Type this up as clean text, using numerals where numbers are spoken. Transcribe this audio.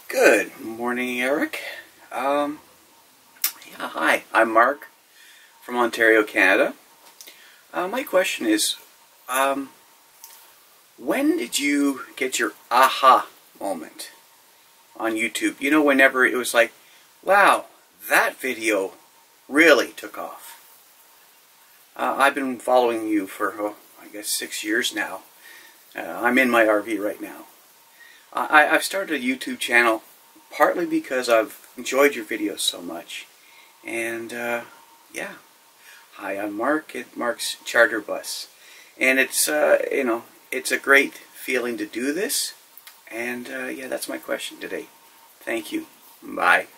Good morning, Eric. Hi, I'm Mark from Ontario, Canada. My question is, when did you get your aha moment on YouTube? You know, whenever it was like, wow, that video really took off. I've been following you for, I guess, 6 years now. I'm in my RV right now. I've started a YouTube channel partly because I've enjoyed your videos so much. And, yeah. Hi, I'm Mark at Mark's Charter Bus. And it's, it's a great feeling to do this. And, yeah, that's my question today. Thank you. Bye.